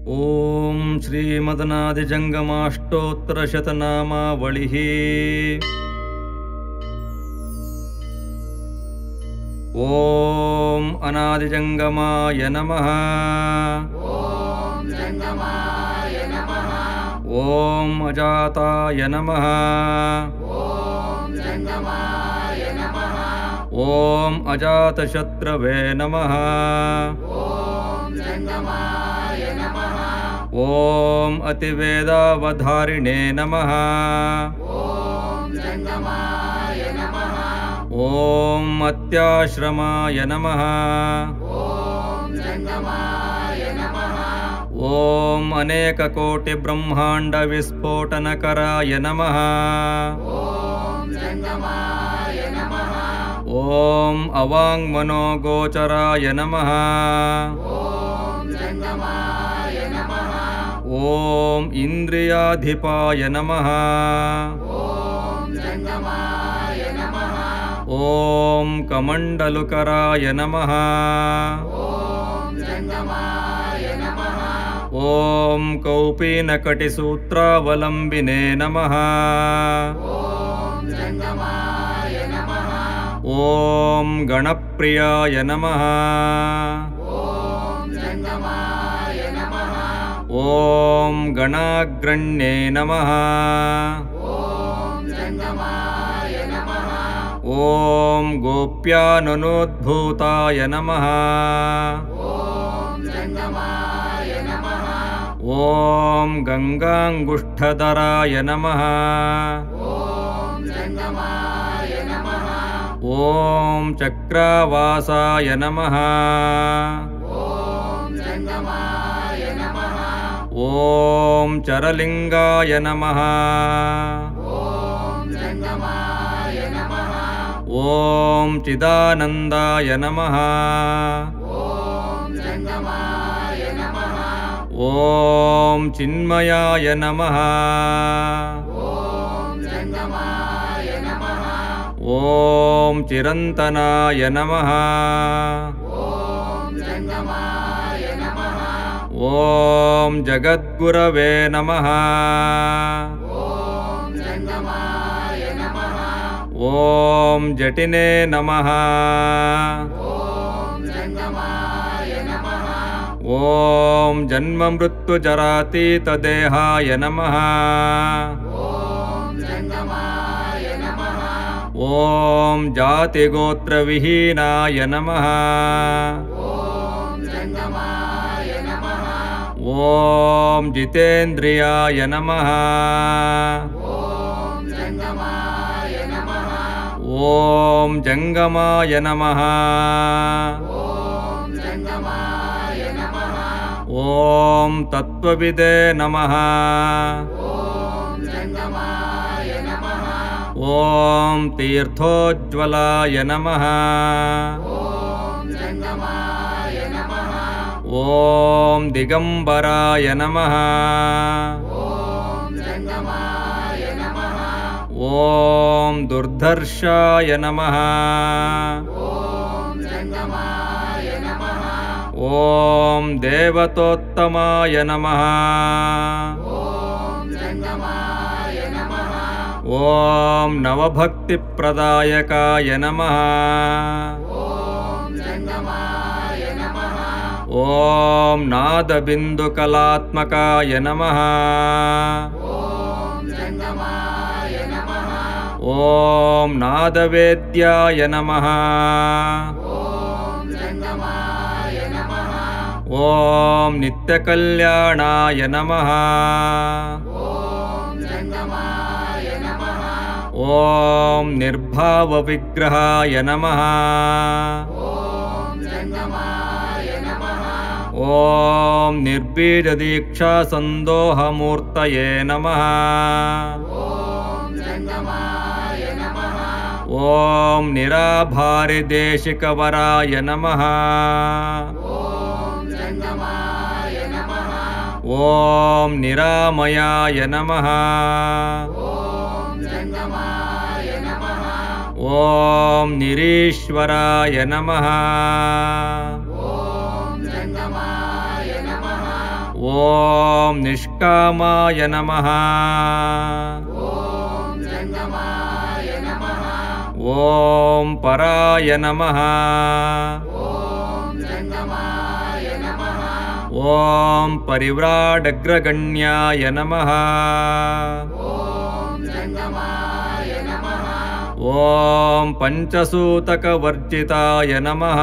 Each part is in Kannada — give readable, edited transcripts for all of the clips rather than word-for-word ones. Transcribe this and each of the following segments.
ಓಂ ಶ್ರೀಮದನಾದಿಜಂಗಮಾಷ್ಟೋತ್ತರಶತನಾಮಾವಳಿಃ ಓಂ ಅನಾದಿಜಂಗಮಾಯ ನಮಃ ಓಂ ಅಜಾತಾಯ ನಮಃ ಓಂ ಅಜಾತಶತ್ರವೇ ನಮಃ ಓಂ ಅತಿವೇದಾವಧಾರಿಣೇ ನಮಃ ಓಂ ಅತ್ಯಾಶ್ರಮಾಯ ನಮಃ ಓಂ ಅನೇಕಕೋಟಿಬ್ರಹ್ಮಾಂಡವಿಸ್ಫೋಟನಕರಾಯ ನಮಃ ಓಂ ಅವಾಂಗ್ಮನೋಗೋಚರಾಯ ನಮಃ ಓಂ ಇಂದ್ರಿಯಾಧಿಪಾಯ ನಮಃ ಓಂ ಕಮಂಡಲುಕರಾಯ ನಮಃ ಓಂ ಕೌಪೀನಕಟಿಸೂತ್ರಾವಲಂಬಿನೇ ನಮಃ ಓಂ ಗಣಪ್ರಿಯಾಯ ನಮಃ ಓಂ ಗಣಾಗ್ರಣ್ಯೇ ನಮಃ ಓಂ ಗೋಪ್ಯಾನನೋದ್ಭೂತಾಯ ನಮಃ ಓಂ ಗಂಗಾಂಗುಷ್ಠಧರಾಯ ನಮಃ ಓಂ ಚಕ್ರಾವಾಸಾಯ ನಮಃ ಓಂ ಚರಲಿಂಗಾಯ ನಮಃ ಓಂ ಚಿದಾನಂದಾಯ ನಮಃ ಓಂ ಚಿನ್ಮಯಾಯ ನಮಃ ಓಂ ಚಿರಂತನಾಯ ನಮಃ ಓಂ ಜಗದ್ಗುರವೇ ನಮಃ ಓಂ ಜಟಿನೇ ನಮಃ ಓಂ ಜನ್ಮಮೃತ್ಯುಜರಾತೀತದೇಹಾಯ ನಮಃ ಓಂ ಜಾತಿಗೋತ್ರವಿಹೀನಾಯ ನಮಃ ಓಂ ಜಿತೇಂದ್ರಿಯಾಯ ನಮಃ ಓಂ ಜಂಗಮಾಯ ನಮಃ ಓಂ ತತ್ವವಿದೇ ನಮಃ ಓಂ ತೀರ್ಥೋಜ್ವಲಾಯ ನಮಃ ಓಂ ದಿಗಂಬರಾಯ ನಮಃ ಓಂ ದುರ್ಧರ್ಷಾಯ ನಮಃ ಓಂ ದೇವತೋತ್ತಮಾಯ ನಮಃ ಓಂ ನವಭಕ್ತಿಪ್ರದಾಯಕಾಯ ನಮಃ ಓಂ ನಾದಬಿಂದುಕಲಾತ್ಮಕಾಯ ನಮಃ ಓಂ ನಾದವೇದ್ಯಾಯ ನಮಃ ಓಂ ನಿತ್ಯಕಲ್ಯಾಣಾಯ ನಮಃ ಓಂ ನಿರ್ಭಾವವಿಗ್ರಹಾಯ ನಮಃ ಓಂ ನಿರ್ಬೀಜದೀಕ್ಷಾಸಂದೋಹಮೂರ್ತಯೇ ನಮಃ ಓಂ ನಿರಾಭಾರಿದೇಶಿಕವರಾಯ ನಮಃ ಓಂ ನಿರಾಮಯಾಯ ನಮಃ ಓಂ ನಿರೀಶ್ವರಾಯ ನಮಃ ಓಂ ನಿಷ್ಕಾಮಾಯ ನಮಃ. ಓಂ ಪರಾಯ ನಮಃ. ಓಂ ಪರಿವ್ರಾಡಗ್ರಗಣ್ಯಾಯ ನಮಃ. ಓಂ ಪಂಚಸೂತಕವರ್ಜಿತಾಯ ನಮಃ.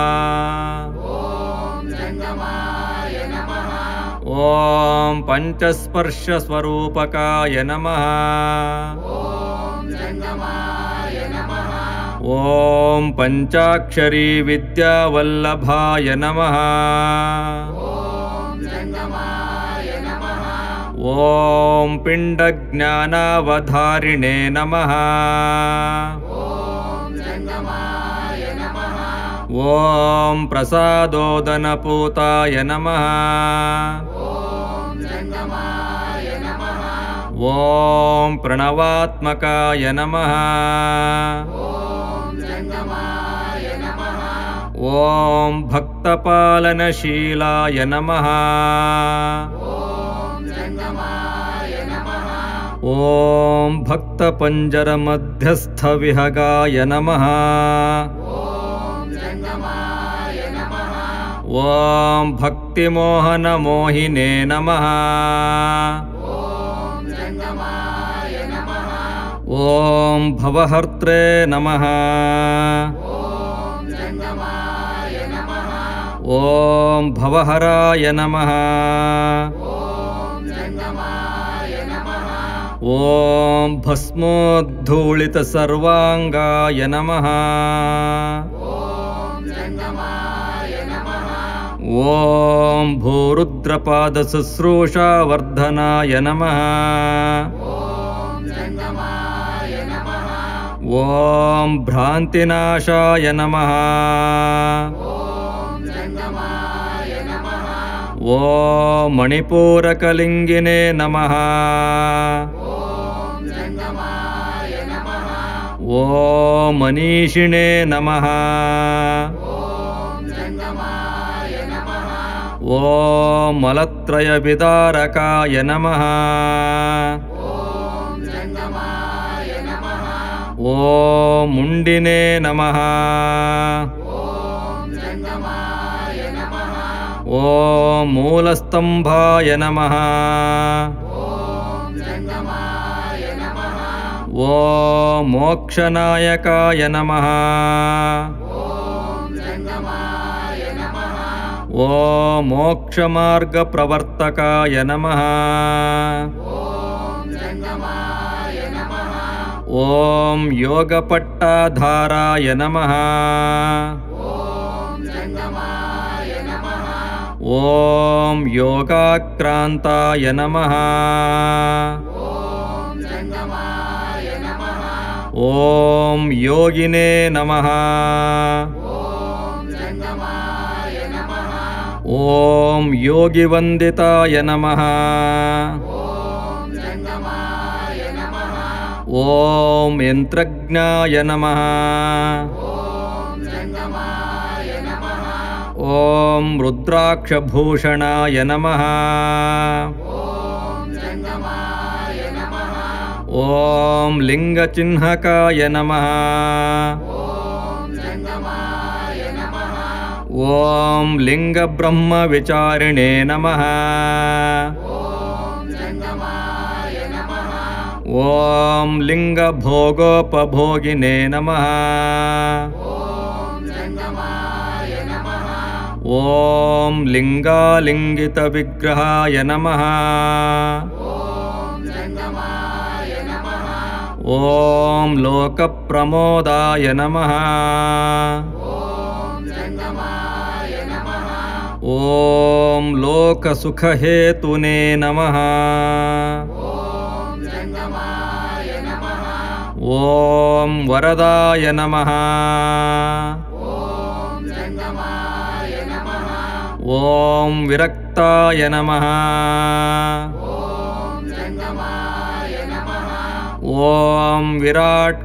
ಓಂ ಪಂಚಸ್ಪರ್ಶಸ್ವರೂಪಕಾಯ ನಮಃ. ಓಂ ಪಂಚಾಕ್ಷರಿ ವಿದ್ಯಾವಲ್ಲಭಾಯ ನಮಃ. ಓಂ ಪಿಂಡಜ್ಞಾನಾವಧಾರಿಣೇ ನಮಃ. ಓಂ ಪ್ರಸಾದೋದನಪೂತಾಯ ನಮಃ. ಓಂ ಪ್ರಣವಾತ್ಮಕಾಯ ನಮಃ. ಓಂ ಭಕ್ತಪಾಲನಶೀಲಾಯ ನಮಃ. ಓಂ ಭಕ್ತಪಂಜರಮಧ್ಯಸ್ಥವಿಹಗಾಯ ನಮಃ. ಓಂ ಭಕ್ತಿಮೋಹನಮೋಹಿನೇ ನಮಃ. ಓಂ ಭವಹರ್ತ್ರೇ ನಮಃ. ಓಂ ಭವಹರಾಯ ನಮಃ. ಓಂ ಭಸ್ಮೋದ್ಧೂಳಿತಸರ್ವಾಂಗಾಯ ನಮಃ. ಓಂ ಭೂರುದ್ರಪಾದಶುಶ್ರೂಷಾವರ್ಧನಾಯ ನಮಃ. ಓಂ ಭ್ರಾಂತಿನಾಶಾಯ ನಮಃ. ಓಂ ಮಣಿಪೂರಕಲಿಂಗಿನೇ ನಮಃ. ಓಂ ಮನೀಷಿಣೇ ನಮಃ. ಓಂ ಮಲತ್ರಯವಿದಾರಕಾಯ ನಮಃ. ಓಂ ಮುಂಡಿನೇ ನಮಃ. ಓಂ ಮೂಲಸ್ತಂಭಾಯ ನಮಃ. ಓಂ ಮೋಕ್ಷನಾಯಕಾಯ ನಮಃ. ಓಂ ಮೋಕ್ಷಮಾರ್ಗಪ್ರವರ್ತಕಾಯ ನಮಃ. ಓಂ ಯೋಗಪಟ್ಟಾಧಾರಾಯ ನಮಃ. ಓಂ ಯೋಗಾಕ್ರಾಂತಾಯ ನಮಃ. ಓಂ ಯೋಗಿನೇ ನಮಃ. ಓಂ ಯೋಗಿವಂದಿತಾಯ ನಮಃ. ಓಂ ಯಂತ್ರಜ್ಞಾಯ ನಮಃ. ಓಂ ರುದ್ರಾಕ್ಷಭೂಷಣಾಯ ನಮಃ. ಓಂ ಲಿಂಗಚಿಹ್ನಕಾಯ ನಮಃ. ಓಂ ಲಿಂಗಬ್ರಹ್ಮವಿಚಾರಿಣೇ ನಮಃ. ಓಂ ಲಿಂಗಭೋಗೋಪಭೋಗಿನೇ ನಮಃ. ಓಂ ಲಿಂಗಾಲಿಂಗಿತವಿಗ್ರಹಾಯ ನಮಃ. ಓಂ ಲೋಕಪ್ರಮೋದಾಯ ನಮಃ. ಓಂ ಲೋಕಸುಖಹೇತುನೇ ನಮಃ. ಓಂ ವರದಾಯ ನಮಃ. ಓಂ ವಿರಕ್ತಾಯ ನಮಃ. ಓಂ ವಿರಾಟ್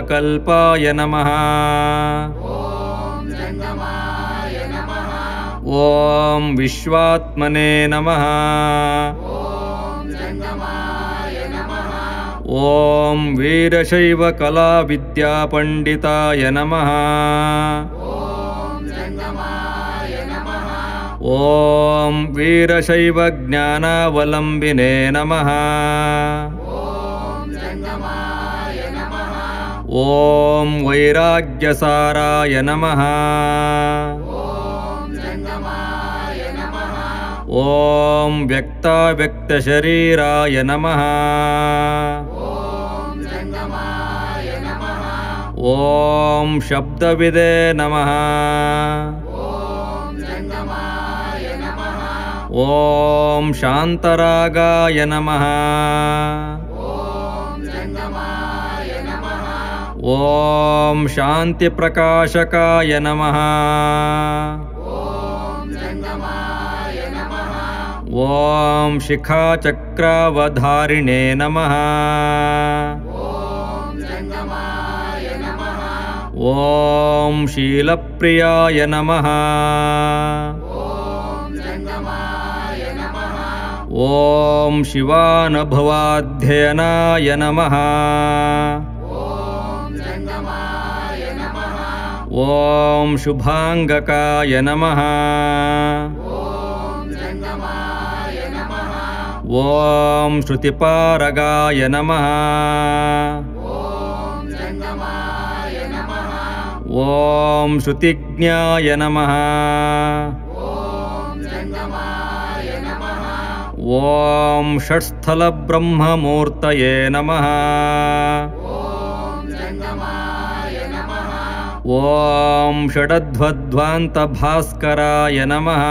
ಕಲ್ಪೋಪಕಲ್ಪಾಯ ನಮಃ. ಓಂ ವಿಶ್ವಾತ್ಮನೇ ನಮಃ. ಓಂ ವೀರಶೈವ ಕಲಾವಿದ್ಯಾಪಂಡಿತಾಯ ನಮಃ. ಓಂ ವೀರಶೈವ ಜ್ಞಾನಾವಲಂಬಿನೇ ನಮಃ. ಓಂ ವೈರಾಗ್ಯಸಾರಾಯ ನಮಃ. ಓಂ ವ್ಯಕ್ತಾವ್ಯಕ್ತಶರೀರಾಯ ನಮಃ. ಓಂ ಶಬ್ದವಿದೇ ನಮಃ. ಓಂ ಶಾಂತರಾಗಾಯ ನಮಃ. ಓಂ ಶಾಂತಿಪ್ರಕಾಶಕಾಯ ನಮಃ. ಓಂ ಶಿಖಾಚಕ್ರಾವಧಾರಿಣೇ ನಮಃ. ಓಂ ಶೀಲಪ್ರಿಯಾಯ ನಮಃ. ಓಂ ಶಿವಾನುಭವಾಧ್ಯಯನಾಯ ನಮಃ. ಓಂ ಶುಭಾಂಗಕಾಯ ನಮಃ. ಓಂ ಶ್ರುತಿಪಾರಗಾಯ ನಮಃ. ಓಂ ಶ್ರುತಿಜ್ಞಾಯ ನಮಃ. ಓಂ ಷಟ್ಸ್ಥಲಬ್ರಹ್ಮಮೂರ್ತಯೇ ನಮಃ. ಓಂ ಷಡಧ್ವಧ್ವಾಂತಭಾಸ್ಕರಾಯ ನಮಃ.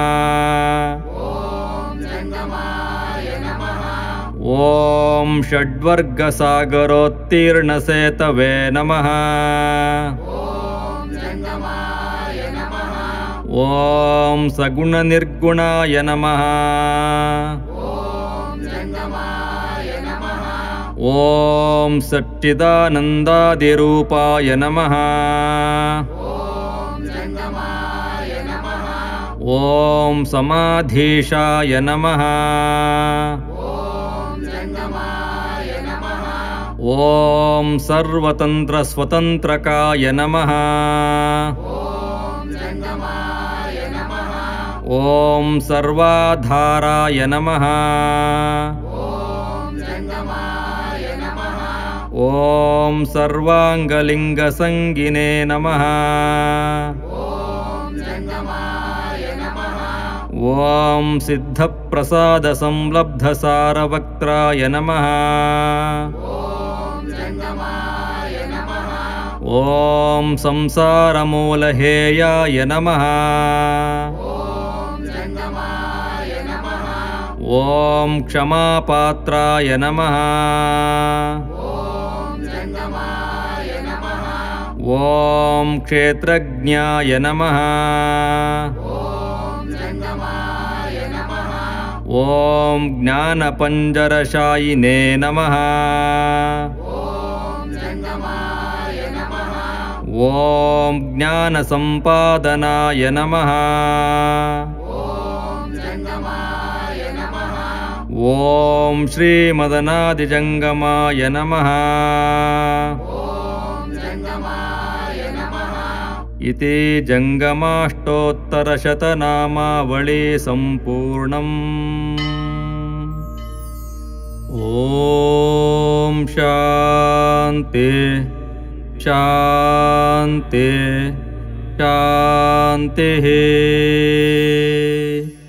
ಓಂ ಷಡ್ವರ್ಗಸಾಗರೋತ್ತೀರ್ಣಸೇತವೇ ನಮಃ. ಓಂ ಸಗುಣನಿರ್ಗುಣಾಯ ನಮಃ. ಓಂ ಸಚ್ಚಿದಾನಂದಾದಿರೂಪಾಯ ನಮಃ. ಓಂ ಸಮಾಧೀಶಾಯ ನಮಃ. ಓಂ ಸರ್ವತಂತ್ರಸ್ವತಂತ್ರಕಾಯ ನಮಃ. ಓಂ ಸರ್ವಾಧಾರಾಯ ನಮಃ. ಓಂ ಸರ್ವಾಂಗಲಿಂಗಸಂಗಿನೇ ನಮಃ. ಓಂ ಸಿದ್ಧಪ್ರಸಾದಸಂಲಬ್ಧಸಾರವಕ್ತ್ರಾಯ ನಮಃ. ಓಂ ಸಂಸಾರಮೂಲಹೇಯಾಯ ನಮಃ. ಓಂ ಕ್ಷಮಾಪಾತ್ರಾಯ ನಮಃ. ಓಂ ಕ್ಷೇತ್ರಜ್ಞಾಯ ನಮಃ. ಓಂ ಜ್ಞಾನಪಂಜರಶಾಯಿನೇ ನಮಃ. ಓಂ ಜ್ಞಾನಸಂಪಾದನಾಯ ನಮಃ. ಓಂ ಶ್ರೀಮದನಾದಿಜಂಗಮಾಯ ನಮಃ. ಇತಿ ಜಂಗಮಾಷ್ಟೋತ್ತರಶತನಾಮಾವಳಿ ಸಂಪೂರ್ಣಂ. ಓಂ ಶಾಂತಿ ಶಾಂತಿ ಶಾಂತಿ.